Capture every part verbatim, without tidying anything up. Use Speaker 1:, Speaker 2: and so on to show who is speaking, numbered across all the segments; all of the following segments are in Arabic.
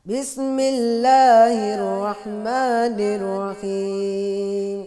Speaker 1: بسم الله الرحمن الرحيم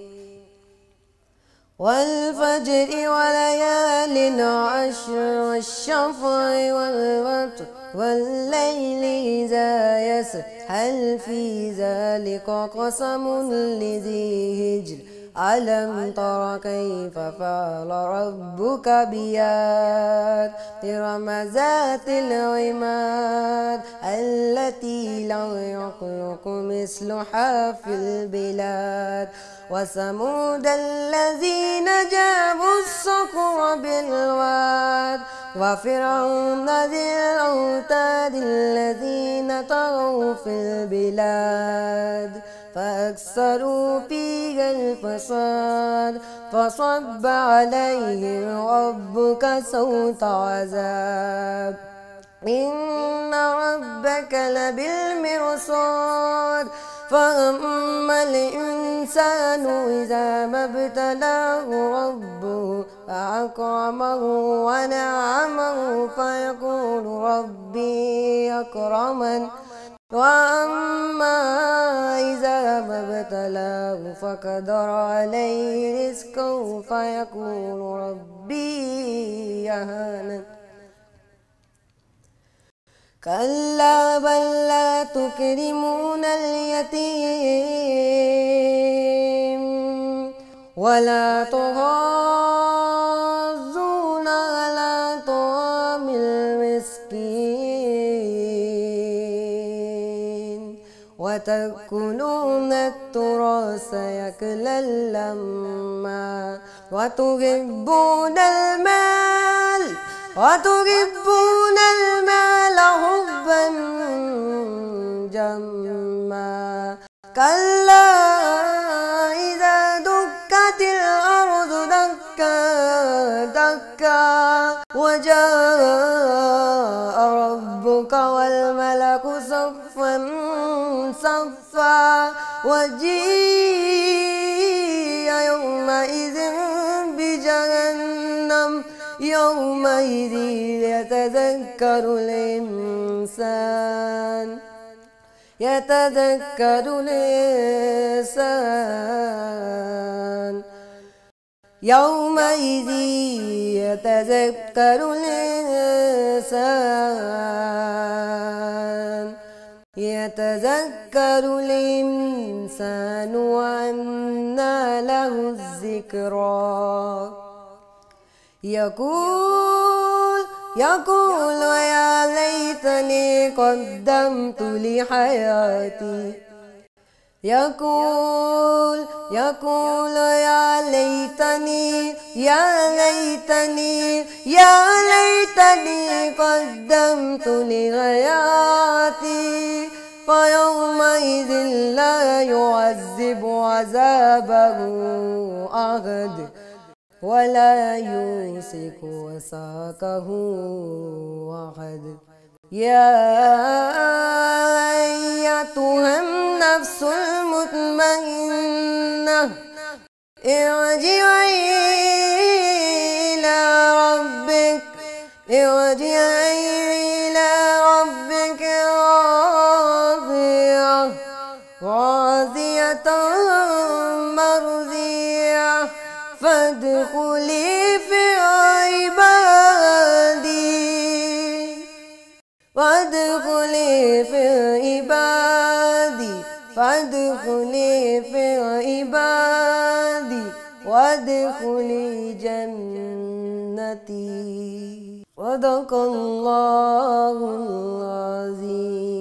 Speaker 1: والفجر وليال عشر والشفع والوتر والليل إذا يسر هل في ذلك قسم لذي هجر ألم تر كيف فعل ربك بعاد إرم ذات العماد التي لم يخلق مثلها في البلاد وثمود الذين جابوا الصخر بالواد وفرعون ذي الأوتاد الذين طغوا في البلاد فأكثروا فيها الفساد فصب عليهم ربك صوت عذاب إن ربك لبالمرصاد فأما الإنسان إذا ما ابتلاه ربه فأكرمه ونعمه فيقول ربي أكرمن وأما إذا ما ابتلاه فقدر عليه رزقه فيقول ربي يهانن كلا بل لا تكرمون اليتيم ولا تحاضون على طعام المسكين وتأكلون التراث أكلا لما وتحبون المال وتحبون المال حبا جما كلا إذا دكت الأرض دكا دكا وجاء ربك والملك صفا صفا وجيء يومئذ بجهنم يومئذ يتذكر الإنسان يتذكر الإنسان يومئذ يتذكر الإنسان يتذكر الإنسان وأنى له الذكرى يقول يقول يا ليتني قدمت لحياتي يقول يقول يا ليتني يا ليتني يا ليتني قدمت لحياتي فيومئذ لا يعذب عذابه أحد ولا يوثق وثاقه أحد يا أيتها النفس المطمئنة ارجعي إلى ربك ارجعي إلى ربك راضية راضية مرضية فادخلي في عبادي فادخلي في عبادي فادخلي في عبادي وادخلي جنتي صدق الله العظيم.